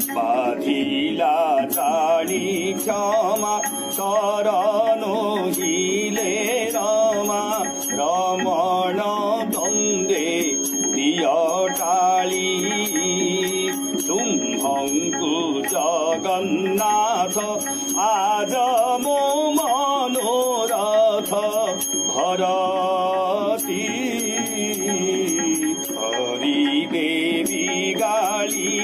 बाधिला जानी क्षमा शरणो हिले रमा रमण द्वन्द्वे प्रिय टाली तुम्भङ्कु जगन्नाथ आज मो मनोरथ भरती हरि देवी गाली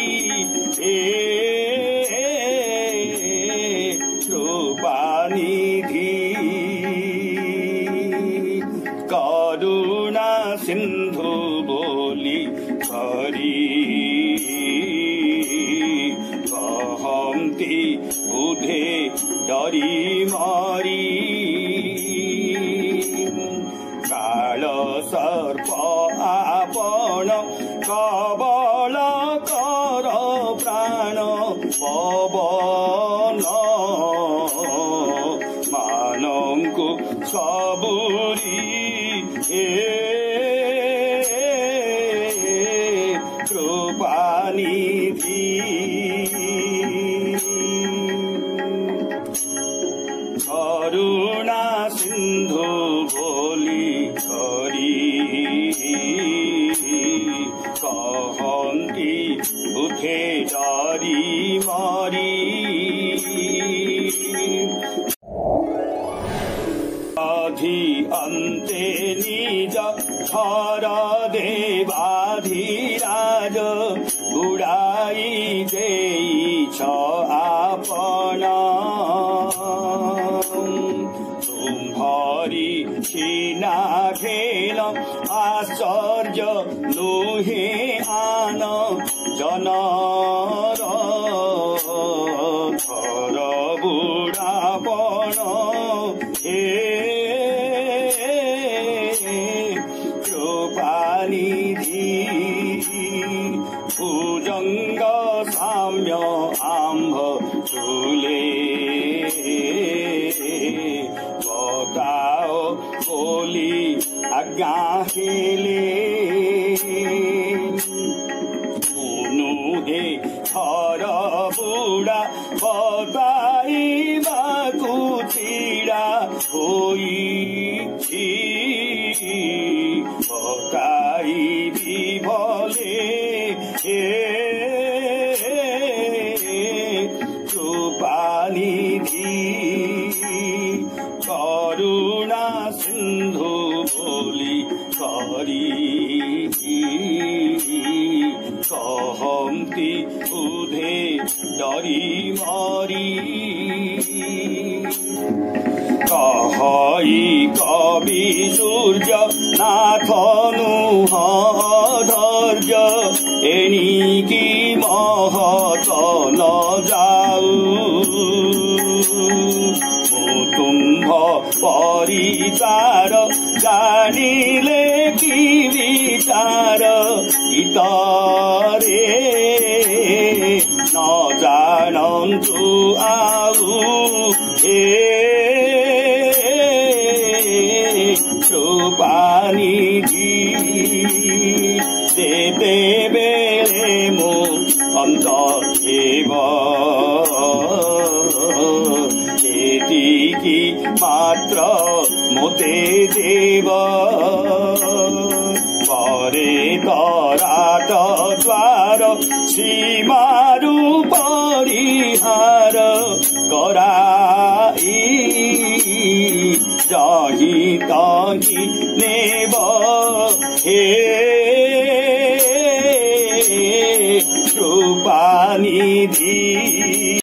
कृपानिधि करुणा सिन्धु बोली हरि कहन्ति बुधे डरी मरी काल सर्प आपण कबल कर प्राण पवन मानंकु सबुरी कृपानिधि करुणा सिन्धु बोली हरि कहन्ति बुधे डरी मरी अधि अन्ते निज घर देवाधिराज बुढाई देइछ आपण तुम्हारी क्षीणा खेल आश्चर्य लोहे आन जनर थर बुढापण कृपानिधि भुजङ्ग साम्य आम्भ चूले बताओ बोली आज्ञा हेले उनुहे थर बुढा बताइबाकु चिडा होइछि बताइबि भले कृपानिधि करुणा सिन्धु बोली हरि कहन्ति बुधे डरी मरी कहई कविसूर्य नाथ नुह धैर्य एणिकी महत न जाऊ तुम्भ परिचार जानिले कि विचार इतरे न जानन्तु आऊ कृपानिधि देते बेले मो अन्त देव एतिकी मात्र मोते देव परे तराट द्वार सीमारु परिहार कराई जहि तहि नेब हे कृपानिधि।